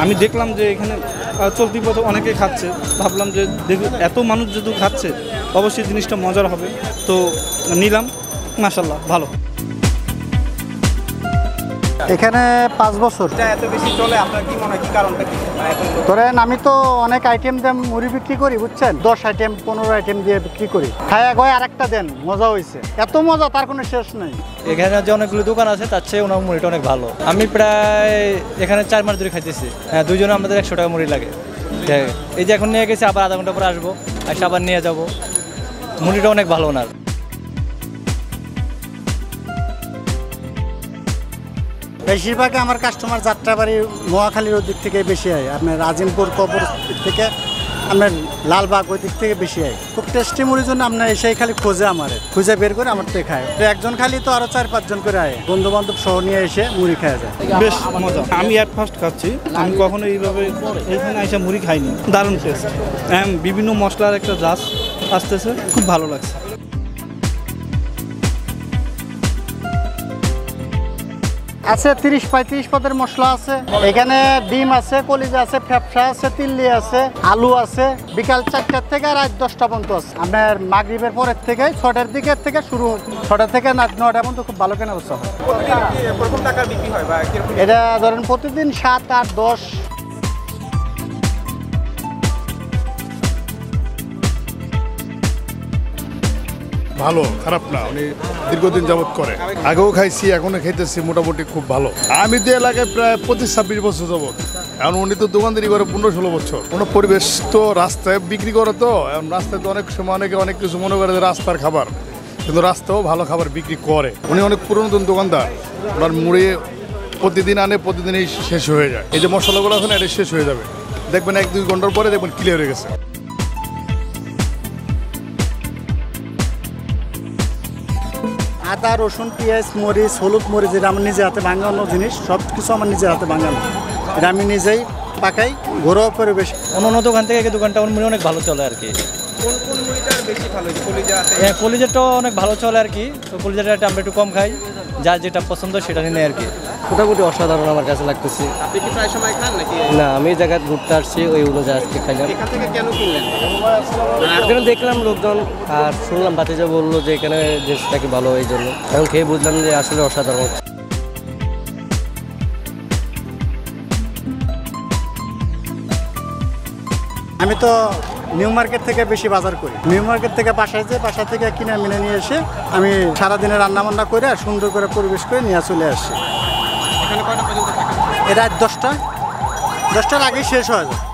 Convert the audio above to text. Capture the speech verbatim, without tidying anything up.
আমি দেখলাম যে এখানে চলতি পথে অনেকে খাচ্ছে, ভাবলাম যে দেখি এত মানুষ যেহেতু খাচ্ছে অবশ্যই জিনিসটা মজার হবে, তো নিলাম। মাশাআল্লাহ ভালো। এখানে পাঁচ বছর। এত বেশি চলে আপনার কি মনে হয়, কি কারণটা কি? ধরেন আমি তো অনেক আইটেম দিয়ে মুড়ি বিক্রি করি, বুঝছেন, দশ আইটেম পনেরো আইটেম দিয়ে বিক্রি করি। খায়া গয় আর একটা দেন, মজা হয়েছে, এত মজা তার কোনো শেষ নেই। এখানে যে অনেকগুলো দোকান আছে তার চেয়ে ওনার মুড়িটা অনেক ভালো। আমি প্রায় এখানে চার মাস ধরে খাইতেছি। হ্যাঁ, দুজনে আমাদের একশো টাকা মুড়ি লাগে। এই যে এখন নিয়ে গেছি, আবার আধা ঘন্টা পরে আসবো, এসে আবার নিয়ে যাবো। মুড়িটা অনেক ভালো ওনার। বেশিরভাগ আমার কাস্টমার যাত্রাবাড়ি নোয়াখালীর ওই দিক থেকে বেশি হয়, আপনার আজিমপুর কবর থেকে, আপনার লালবাগ ওই দিক থেকে বেশি হয়। খুব টেস্টি মুড়ির জন্য আপনার এসেই খালি খোঁজে, আমার খুঁজে বের করে আমার তো খায়। তো একজন খালি তো আরো চার পাঁচজন করে আয়, বন্ধু বান্ধব সহ নিয়ে এসে মুড়ি খাওয়া যায়, বেশ মজা। আমি অ্যাট ফার্স্ট খাচ্ছি, আমি কখনো এইভাবে এখানে এসে মুড়ি খাইনি। দারুণ টেস্ট, বিভিন্ন মশলার একটা জাস আসতেছে, খুব ভালো লাগছে। আছে তিরিশ পঁয়ত্রিশ পদের মশলা আছে। এখানে ডিম আছে, কলিজা আছে, ফ্যাপসা আছে, তিল্লি আছে, আলু আছে। বিকাল চারটার থেকে রাত দশটা পর্যন্ত আছে। আপনার মাগরিবের পরের থেকে ছটার দিকের থেকে শুরু, ছটা থেকে রাত নয়টা পর্যন্ত খুব ভালো কেনা বেচা হয়। এটা ধরেন প্রতিদিন সাত আট দশ। ভালো, খারাপ না, উনি দীর্ঘদিন যাবত করে। আগেও খাইছি, এখনো খাইতেছি, মোটামুটি খুব ভালো। আমি তো এলাকায় প্রায় পঁচিশ ছাব্বিশ বছর যাবত। এখন উনি তো দোকানদারি করে পনেরো ষোলো বছর। কোনো পরিবেশ তো রাস্তায় বিক্রি করে, তো এখন রাস্তায় তো অনেক সময় অনেকে অনেক কিছু মনে করে যে রাস্তার খাবার, কিন্তু রাস্তাও ভালো খাবার বিক্রি করে। উনি অনেক পুরনো দোকানদার, ওনার মুড়ি প্রতিদিন আনে, প্রতিদিনই শেষ হয়ে যায়। এই যে মশলাগুলো আছে না, এটা শেষ হয়ে যাবে, দেখবেন এক দুই ঘন্টার পরে দেখবেন ক্লিয়ার হয়ে গেছে। আদা রসুন পেঁয়াজ মরিচ হলুদ মরিচ, এটা আমার নিজে হাতে ভাঙানো জিনিস, সব কিছু আমার নিজের হাতে ভাঙানো। এটা আমি নিজেই পাকাই, ঘরোয়া পরিবেশ। অন্য অন্য দোকান থেকে এই দোকানটা মুড়ি অনেক ভালো চলে আর কি। কোন কোন মুড়িটা বেশি ভালো? কলিজা আছে? হ্যাঁ, কলিজাটাও অনেক ভালো চলে আর কি। তো কলিজাটা আমরা একটু কম খাই, যার যেটা পছন্দ সেটা নিয়ে আর কি। মোটামুটি অসাধারণ আমার কাছে লাগতেছে। আপনি কি প্রায় সময় খান নাকি? না, আমি এই জায়গায় ঘুরতে আসছি, ওইগুলো যা আজকে খাইলাম। এখান থেকে কেন কিনলেন? এখানে দেখলাম লোকজন, আর শুনলাম ভাতিজা বললো যে এখানে জিনিসটা কি ভালো, এই জন্য এখন খেয়ে বুঝলাম যে আসলে অসাধারণ। আমি তো নিউ মার্কেট থেকে বেশি বাজার করি। নিউ মার্কেট থেকে বাসায় যে বাসা থেকে কিনে মিনে নিয়ে এসে আমি সারাদিনে রান্না বান্না করে সুন্দর করে পরিবেশ করে নিয়ে চলে আসছি। এখানে কয়টা পর্যন্ত থাকেন? এ রাত দশটা দশটার আগেই শেষ হয়ে যায়।